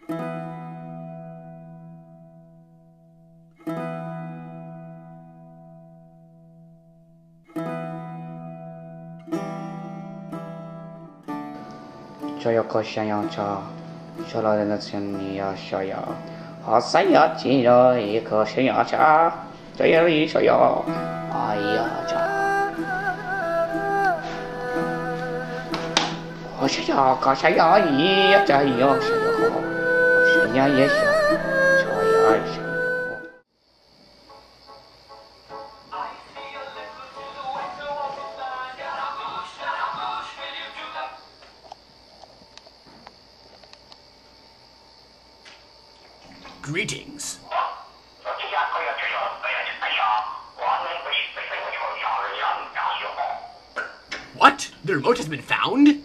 Chow&Chow说了的请你要逍遥，好三呀，今日一颗Chow&Chow，这样一逍遥，哎呀cha，我逍遥，搞逍遥一呀，这样逍遥好，逍遥也逍，逍遥也逍遥。 Greetings. What? The remote has been found?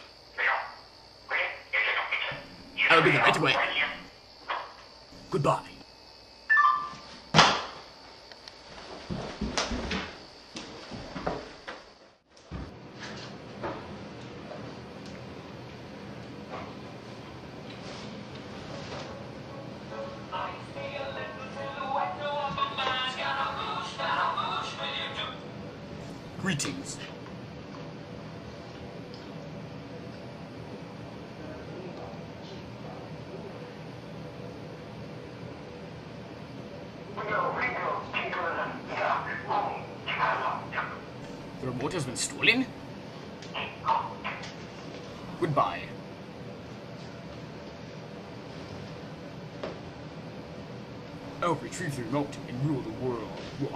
I'll be there right away. Goodbye. Greetings. The remote has been stolen? Goodbye. I'll retrieve the remote and rule the world.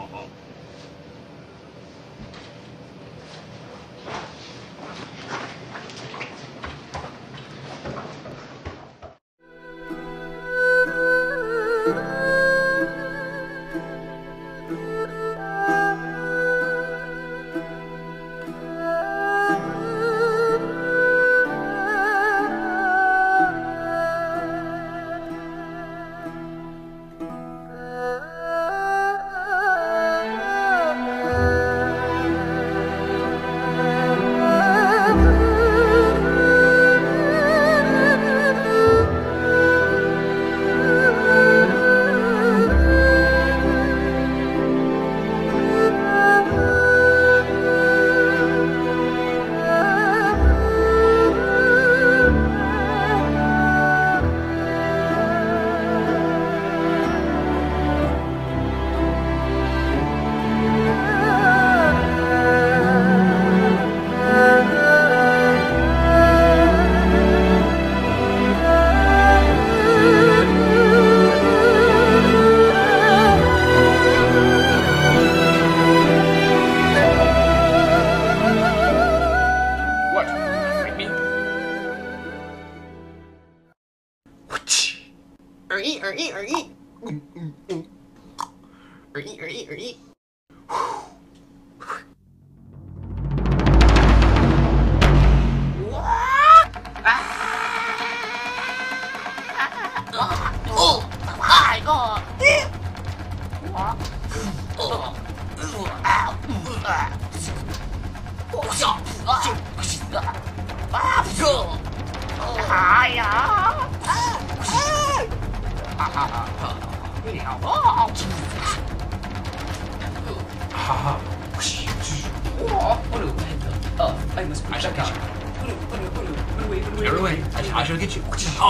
I shall get you.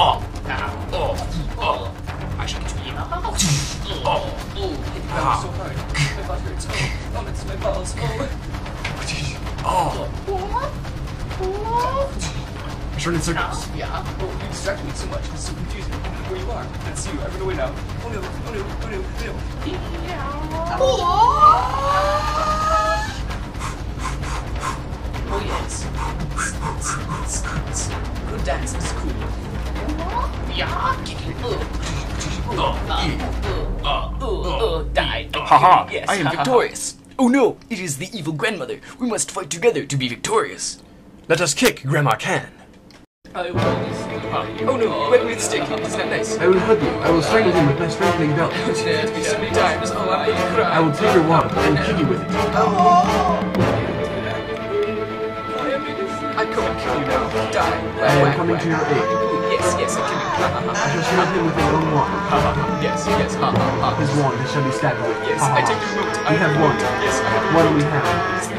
I shall get you. So hard. My butt hurts. It's my balls. I started circles. Yeah. You distracted me so much. It's so confusing. I don't know where you are. That's you. I run away now. Oh no. Oh yes. Good dance is cool. Yeah. Die. Haha, Yes. I am victorious. Oh no, it is the evil grandmother. We must fight together to be victorious. Let us kick Grandma Can. Oh no, you wet me with stick. Isn't that nice? I will hug you. I will strangle him with my strangling belt. You did it to me so many times. Oh, I'm gonna cry. I will take your wand and kill you with it. I come and kill you now. Die. I am coming to your aid. yes, I kill you. Ha ha I ha. shall smite him with my own wand. Ha ha ha. Yes, yes, ha ha ha. His wand he shall be stabbed with. Yes, Ha, ha, I ha. take the remote. We have one. Yes, I have What do we have?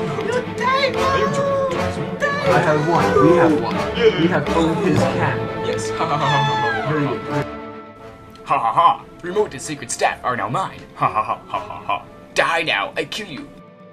I have one. We have one. We have owned his cat. Yes, ha ha ha ha ha. Very good. Ha ha ha! Remote and sacred staff are now mine. Ha ha ha ha ha ha. Die now, I kill you.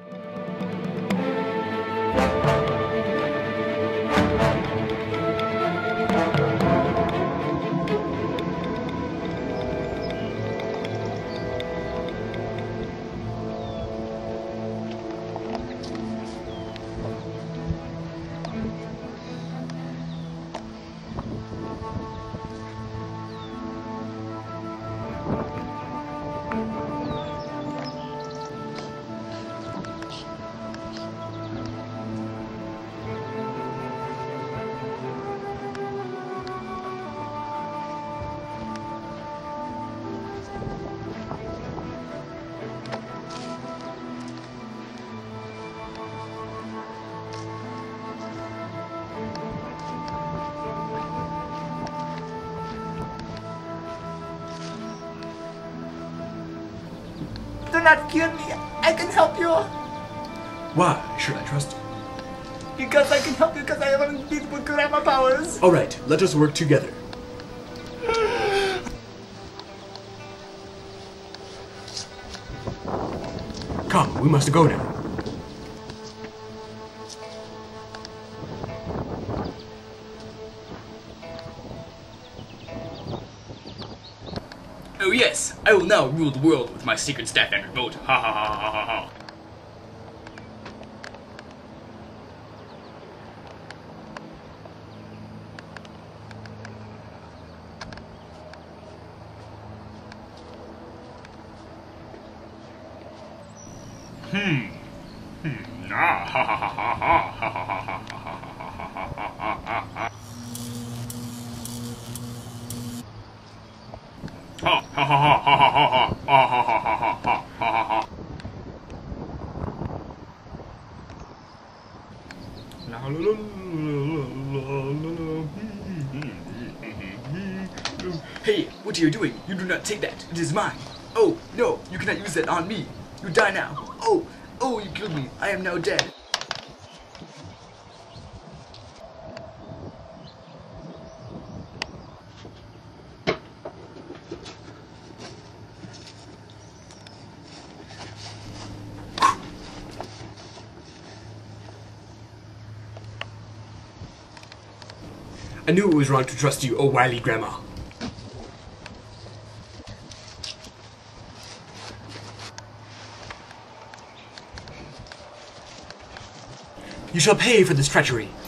Do not kill me. I can help you. Why should I trust you? Because I can help you because I have unbeatable grammar powers. Alright, let us work together. Come, we must go now. Oh yes, I will now rule the world with my secret staff and remote. Ha ha ha ha ha ha. Ah ha ha ha ha ha ha ha ha ha ha ha ha. Ha ha ha ha ha ha ha ha ha ha ha ha ha ha. Hey, what are you doing? You do not take that. It is mine. Oh, no, you cannot use that on me. You die now. Oh, oh, you killed me. I am now dead. I knew it was wrong to trust you, oh wily grandma. You shall pay for this treachery.